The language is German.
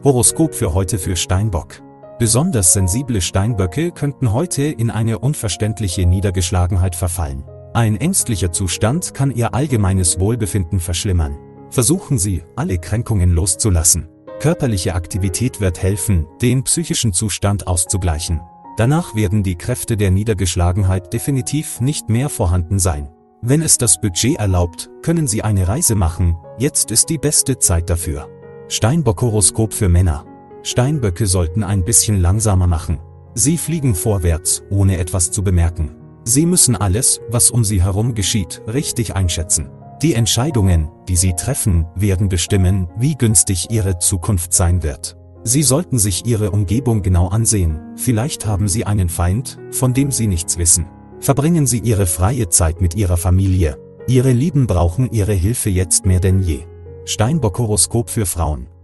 Horoskop für heute für Steinbock. Besonders sensible Steinböcke könnten heute in eine unverständliche Niedergeschlagenheit verfallen. Ein ängstlicher Zustand kann ihr allgemeines Wohlbefinden verschlimmern. Versuchen Sie, alle Kränkungen loszulassen. Körperliche Aktivität wird helfen, den psychischen Zustand auszugleichen. Danach werden die Kräfte der Niedergeschlagenheit definitiv nicht mehr vorhanden sein. Wenn es das Budget erlaubt, können Sie eine Reise machen, jetzt ist die beste Zeit dafür. Steinbock-Horoskop für Männer. Steinböcke sollten ein bisschen langsamer machen. Sie fliegen vorwärts, ohne etwas zu bemerken. Sie müssen alles, was um sie herum geschieht, richtig einschätzen. Die Entscheidungen, die sie treffen, werden bestimmen, wie günstig ihre Zukunft sein wird. Sie sollten sich ihre Umgebung genau ansehen, vielleicht haben sie einen Feind, von dem sie nichts wissen. Verbringen Sie Ihre freie Zeit mit Ihrer Familie. Ihre Lieben brauchen Ihre Hilfe jetzt mehr denn je. Steinbock-Horoskop für Frauen.